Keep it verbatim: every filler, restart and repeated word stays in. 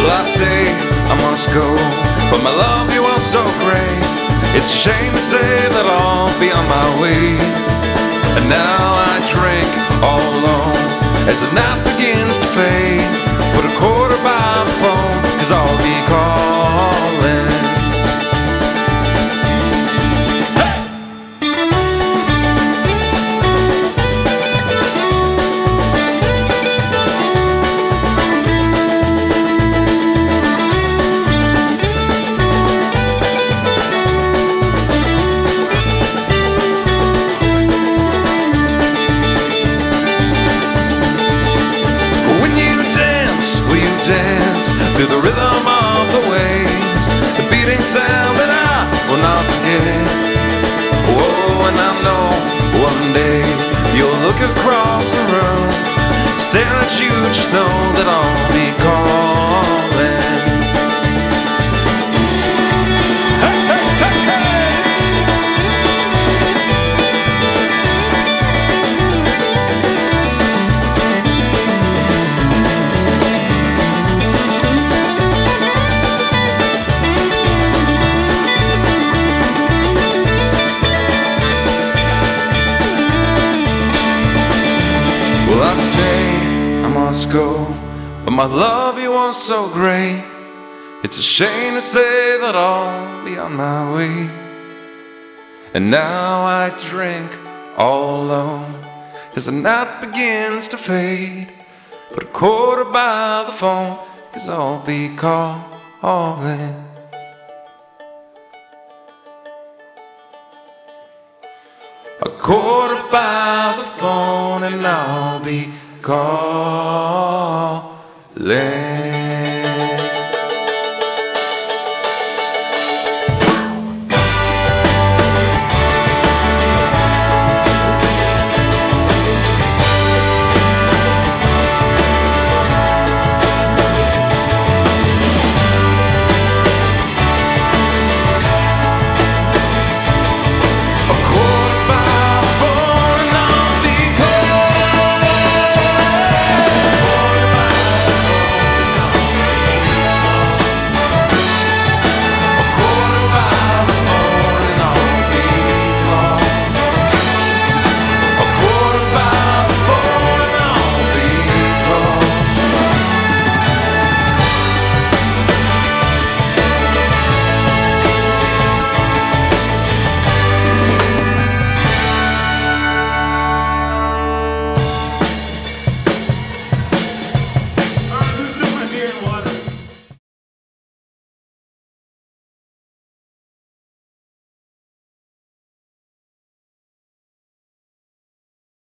Well, I stay, I must go, but my love, you are so great. It's a shame to say that I'll be on my way. And now I drink all alone as the night begins to fade. Put a quarter by the phone, 'cause I'll be calling. Dance through the rhythm of the waves, the beating sound that I will not forget. Oh, and I know one day you'll look across the room, stare at you, just know that I'll be calling. Hey, hey, hey, hey! Well, I stay, I must go, but my love, you are so great. It's a shame to say that I'll be on my way. And now I drink all alone as the night begins to fade. Put a quarter by the phone, 'cause I'll be calling. A quarter by the phone and I'll be calling.